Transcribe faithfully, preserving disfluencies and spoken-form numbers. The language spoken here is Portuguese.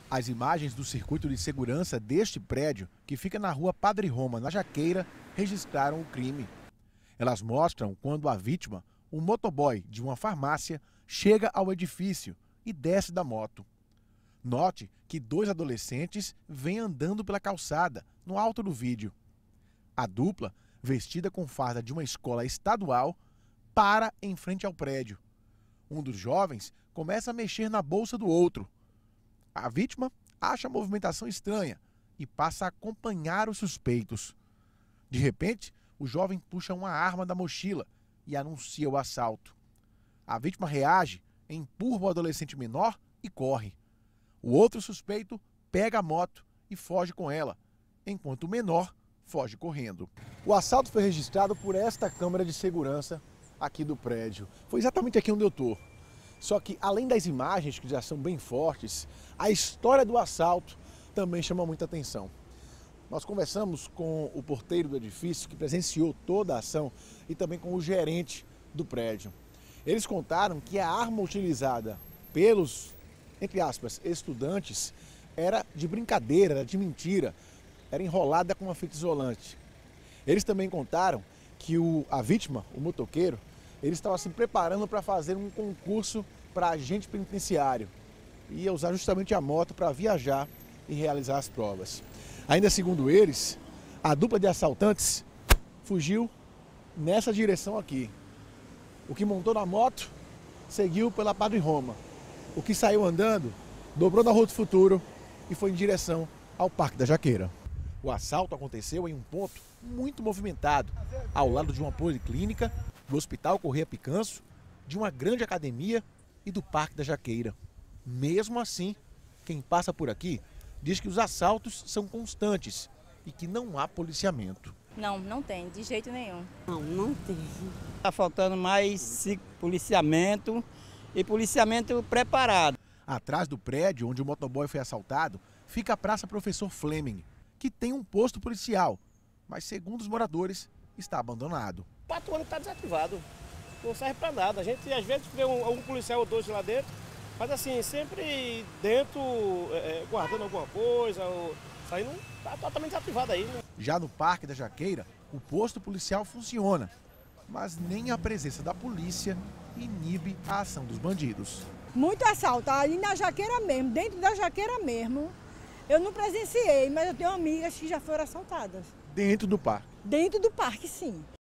As imagens do circuito de segurança deste prédio, que fica na rua Padre Roma, na Jaqueira, registraram o crime. Elas mostram quando a vítima, um motoboy de uma farmácia, chega ao edifício e desce da moto. Note que dois adolescentes vêm andando pela calçada, no alto do vídeo. A dupla, vestida com farda de uma escola estadual, para em frente ao prédio. Um dos jovens começa a mexer na bolsa do outro. A vítima acha a movimentação estranha e passa a acompanhar os suspeitos. De repente, o jovem puxa uma arma da mochila e anuncia o assalto. A vítima reage, empurra o adolescente menor e corre. O outro suspeito pega a moto e foge com ela, enquanto o menor foge correndo. O assalto foi registrado por esta câmera de segurança aqui do prédio. Foi exatamente aqui onde eu estou. Só que, além das imagens, que já são bem fortes, a história do assalto também chama muita atenção. Nós conversamos com o porteiro do edifício, que presenciou toda a ação, e também com o gerente do prédio. Eles contaram que a arma utilizada pelos, entre aspas, estudantes, era de brincadeira, era de mentira, era enrolada com uma fita isolante. Eles também contaram que o, a vítima, o motoqueiro, ele estava se preparando para fazer um concurso para agente penitenciário. Ia usar justamente a moto para viajar e realizar as provas. Ainda segundo eles, a dupla de assaltantes fugiu nessa direção aqui. O que montou na moto seguiu pela Padre Roma. O que saiu andando dobrou na Rua do Futuro e foi em direção ao Parque da Jaqueira. O assalto aconteceu em um ponto muito movimentado, ao lado de uma policlínica, do Hospital Correia Picanço, de uma grande academia e do Parque da Jaqueira. Mesmo assim, quem passa por aqui diz que os assaltos são constantes e que não há policiamento. Não, não tem, de jeito nenhum. Não, não tem. Está faltando mais policiamento e policiamento preparado. Atrás do prédio onde o motoboy foi assaltado, fica a Praça Professor Fleming, que tem um posto policial, mas segundo os moradores, está abandonado. O patrulho está desativado, não serve para nada. A gente às vezes vê um, um policial ou dois lá dentro, mas assim, sempre dentro, é, guardando alguma coisa, ou, saindo, está totalmente desativado aí. Né? Já no Parque da Jaqueira, o posto policial funciona, mas nem a presença da polícia inibe a ação dos bandidos. Muito assalto, ali na Jaqueira mesmo, dentro da Jaqueira mesmo. Eu não presenciei, mas eu tenho amigas que já foram assaltadas. Dentro do parque? Dentro do parque, sim.